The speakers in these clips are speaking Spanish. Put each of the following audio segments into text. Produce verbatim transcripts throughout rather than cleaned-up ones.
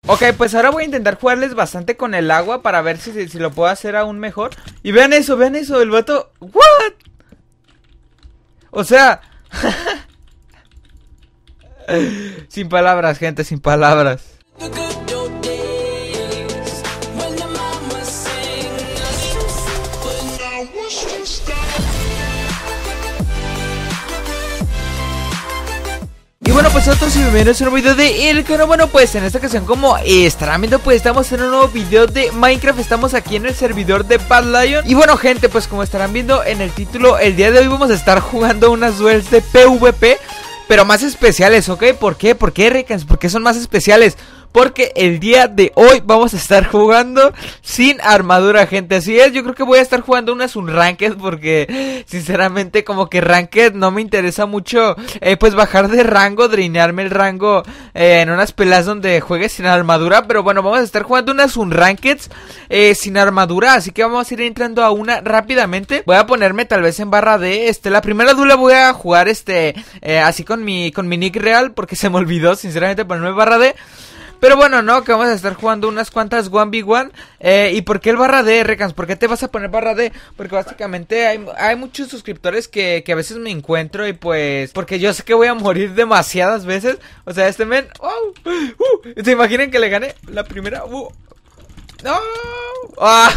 Ok, pues ahora voy a intentar jugarles bastante con el agua para ver si, si, si lo puedo hacer aún mejor. Y vean eso, vean eso, el vato... ¿What? O sea... Sin palabras, gente, sin palabras. Y bueno, pues otros y bienvenidos a un nuevo video de El Canal. Bueno, pues en esta ocasión, como estarán viendo, pues estamos en un nuevo video de Minecraft. Estamos aquí en el servidor de Bad Lion. Y bueno, gente, pues como estarán viendo en el título, el día de hoy vamos a estar jugando unas duels de PvP, pero más especiales, ¿ok? ¿Por qué? ¿Por qué, Ricans? ¿Por qué son más especiales? Porque el día de hoy vamos a estar jugando sin armadura, gente. Así es, yo creo que voy a estar jugando unas Unranked, porque sinceramente como que Ranked no me interesa mucho, eh, pues bajar de rango, drinearme el rango eh, en unas peleas donde juegue sin armadura. Pero bueno, vamos a estar jugando unas Unranked eh, sin armadura, así que vamos a ir entrando a una rápidamente. Voy a ponerme tal vez en barra D. Este, la primera duela voy a jugar este eh, así con mi, con mi nick real, porque se me olvidó sinceramente ponerme barra D. Pero bueno, no, que vamos a estar jugando unas cuantas uno ve uno. eh, ¿Y por qué el barra D, Recans? ¿Por qué te vas a poner barra D? Porque básicamente hay, hay muchos suscriptores que, que a veces me encuentro. Y pues, porque yo sé que voy a morir demasiadas veces. O sea, este men, oh, uh, ¿se imaginan que le gané la primera? Uh, no, ah.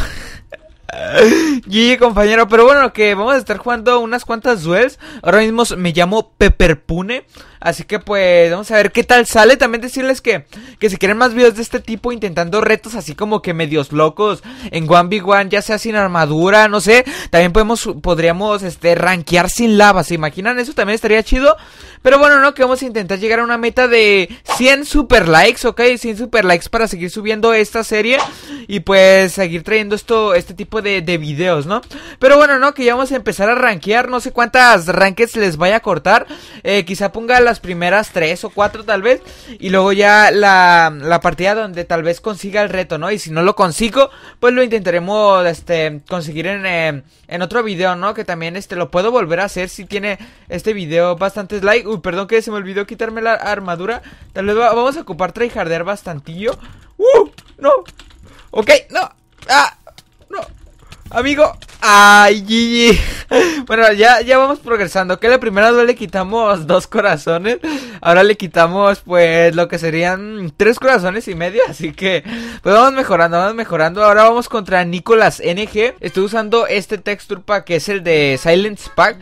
G G, compañero. Pero bueno, que vamos a estar jugando unas cuantas duels. Ahora mismo me llamo Pepperpune, así que pues vamos a ver qué tal sale. También decirles que, que si quieren más videos de este tipo, intentando retos así como que medios locos en uno ve uno, ya sea sin armadura, no sé. También podemos, podríamos este, rankear sin lava, ¿se imaginan? Eso también estaría chido. Pero bueno, no, que vamos a intentar llegar a una meta de cien super likes, ok, cien super likes para seguir subiendo esta serie. Y pues seguir trayendo esto, este tipo de, de videos, ¿no? Pero bueno, no, que ya vamos a empezar a rankear. No sé cuántas rankeds les vaya a cortar, eh, quizá ponga las primeras tres o cuatro tal vez, y luego ya la, la partida donde tal vez consiga el reto, ¿no? Y si no lo consigo, pues lo intentaremos este, conseguir en, eh, en otro video, ¿no? Que también este lo puedo volver a hacer si tiene este video bastantes likes. Uy, perdón que se me olvidó quitarme la armadura. Tal vez va, vamos a ocupar tryhardear bastantillo. Uh, no. Ok, no. Ah, no. Amigo. Ay, G G. Bueno, ya, ya vamos progresando. Que la primera vez le quitamos dos corazones. Ahora le quitamos pues lo que serían tres corazones y medio. Así que pues vamos mejorando, vamos mejorando. Ahora vamos contra Nicolás N G. Estoy usando este texture pack, que es el de Silence Pack.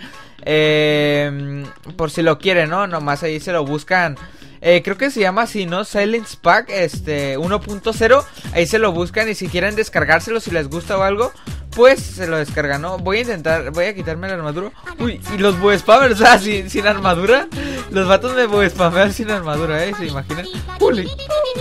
Eh, por si lo quieren, ¿no? Nomás ahí se lo buscan. Eh, creo que se llama así, ¿no? Silence Pack este uno punto cero. Ahí se lo buscan y si quieren descargárselo, si les gusta o algo, pues se lo descargan, ¿no? Voy a intentar, voy a quitarme la armadura. Uy, y los boespammers, o sea, sin, sin armadura. Los vatos me boespamean sin armadura, ¿eh? ¿Se imaginan? Uli.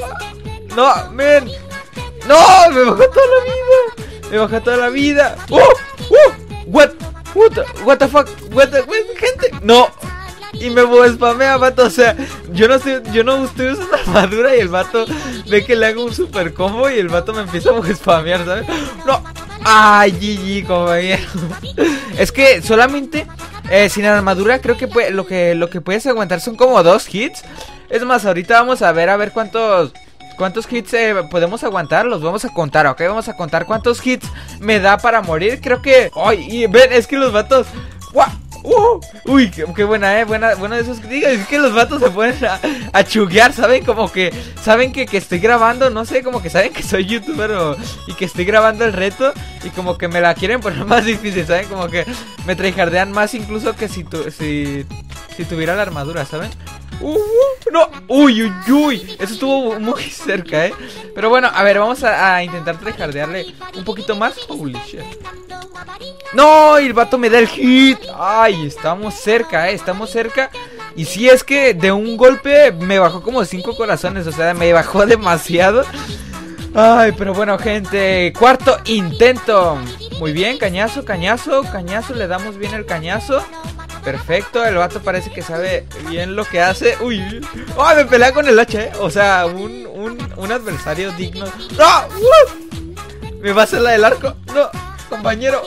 No, men. No, me bajó toda la vida. Me bajó toda la vida. ¡Uh! ¡Uh! What? What the, what the fuck? What the, what, gente. No. Y me spamea, vato, o sea, yo no estoy, yo no estoy usando armadura y el vato ve que le hago un super combo y el vato me empieza a spamear, ¿sabes? No, ay, G G, compañero. Es que solamente eh, sin armadura creo que puede, lo que lo que puedes aguantar son como dos hits. Es más, ahorita vamos a ver a ver cuántos cuántos hits eh, podemos aguantar, los vamos a contar, ¿ok? Vamos a contar cuántos hits me da para morir. Creo que, ay, y ven, es que los vatos, ¡guau! Uh, uy, qué, qué buena, eh, buena, bueno de esos que digan, es que los vatos se ponen a, a chuguear, ¿saben? Como que, saben que, que estoy grabando, no sé, como que saben que soy youtuber o, y que estoy grabando el reto y como que me la quieren poner más difícil, ¿saben? Como que me tryhardean más incluso que si, tu, si, si tuviera la armadura, ¿saben? Uh, uh, no, uy, uy, uy, eso estuvo muy cerca, eh. Pero bueno, a ver, vamos a, a intentar tryhardearle un poquito más. Holy shit. No, y el vato me da el hit. Ay, estamos cerca, eh, estamos cerca. Y si es que de un golpe me bajó como cinco corazones, o sea, me bajó demasiado. Ay, pero bueno, gente, cuarto intento. Muy bien, cañazo, cañazo, cañazo, le damos bien el cañazo. Perfecto, el vato parece que sabe bien lo que hace. Uy, oh, me pelea con el hacha, eh. O sea, un, un, un adversario digno. ¡No! ¡Uh! ¿Me va a hacer la del arco? No, compañero.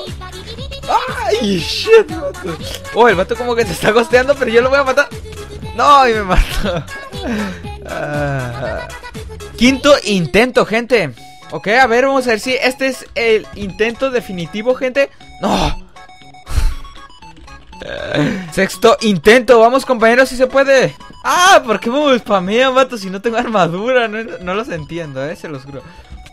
¡Ay, shit, vato! Oh, el vato como que se está gosteando, pero yo lo voy a matar. No, y me mató. Ah. quinto intento, gente. Ok, a ver, vamos a ver si este es el intento definitivo, gente. No. Sexto intento, vamos compañeros, si se puede. Ah, ¿por qué me spamean, vato? Si no tengo armadura, no, no los entiendo, eh, se los juro.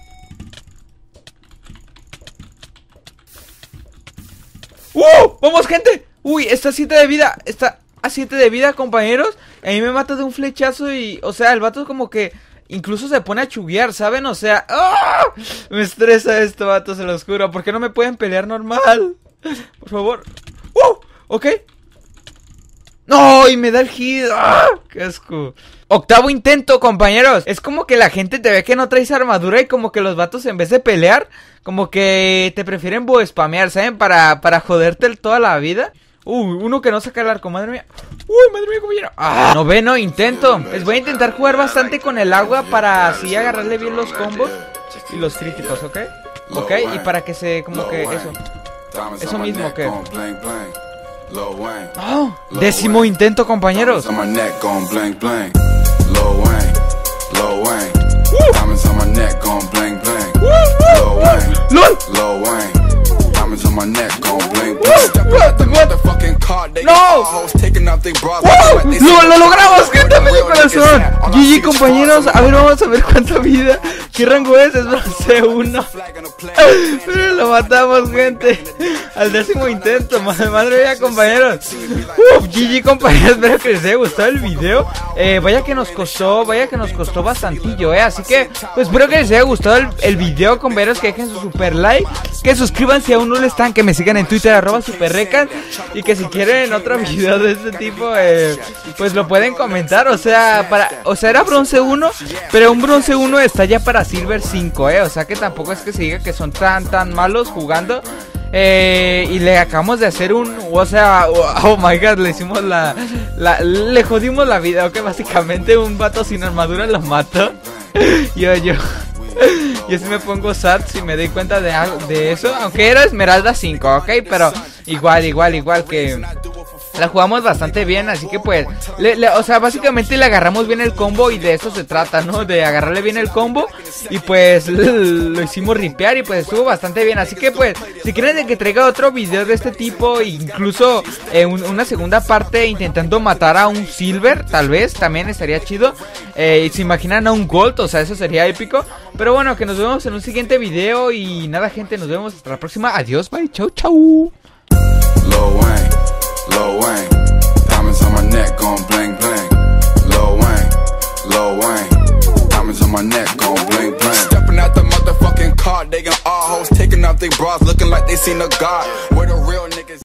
¡Uh! ¡Vamos, gente! Uy, está a siete de vida, está a siete de vida, compañeros. A mí me mata de un flechazo y, o sea, el vato como que incluso se pone a chuguear, ¿saben? O sea, ¡oh! Me estresa esto, vato, se los juro. ¿Por qué no me pueden pelear normal? Por favor. ¡Uh! Ok. ¡No! Y me da el hit. ¡Ah! ¡Qué asco! Octavo intento, compañeros. Es como que la gente te ve que no traes armadura y como que los vatos en vez de pelear, como que te prefieren spamear, ¿saben? Para, para joderte toda la vida. Uy, uno que no saca el arco, madre mía. Uy, madre mía, compañero. Ah, noveno intento. Les voy a intentar jugar bastante con el agua para así agarrarle bien los combos y los críticos, ¿ok? Ok, y para que se, como que eso. Eso mismo que... Oh, décimo intento, compañeros. Uh. ¡Lol! ¡No! ¡Lo, lo logramos, gente! ¡Medio corazón! G G, compañeros. A ver, vamos a ver cuánta vida. ¿Qué rango es? Es bronce uno. Pero lo matamos, gente. Al décimo intento. Madre, madre mía, compañeros. Uf, G G, compañeros. Espero que les haya gustado el video. Eh, vaya que nos costó, vaya que nos costó bastantillo, eh. Así que, pues espero que les haya gustado el, el video, compañeros. Que dejen su super like. Que suscriban si aún no lo están. Que me sigan en Twitter, arroba superrecan. Y que si quieren otro video de este tipo, eh, pues lo pueden comentar. O sea, para, o sea, era bronce uno, pero un bronce uno está ya para silver cinco, eh. O sea que tampoco es que se diga que son tan tan malos jugando. Eh, y le acabamos de hacer un, o sea, oh my god, le hicimos la, la le jodimos la vida, ok, básicamente un vato sin armadura lo mató. Yo, yo Yo sí me pongo sad si me doy cuenta de, de eso. Aunque era Esmeralda cinco, ok, pero igual, igual, igual que la jugamos bastante bien, así que pues le, le, o sea, básicamente le agarramos bien el combo. Y de eso se trata, ¿no? De agarrarle bien el combo. Y pues lo hicimos ripear y pues estuvo bastante bien. Así que pues, si quieren de que traiga otro video de este tipo, incluso eh, un, una segunda parte intentando matar a un silver, tal vez, también estaría chido. eh, Y se imaginan a un gold, o sea, eso sería épico. Pero bueno, que nos vemos en un siguiente video. Y nada, gente, nos vemos hasta la próxima. Adiós, bye, chau, chau. Lil Wayne, diamonds on my neck gon' bling bling. Lil Wayne, Lil Wayne, diamonds on my neck gon' bling bling. Stepping out the motherfucking car, they got all hoes taking off their bras, looking like they seen a god. Where the real niggas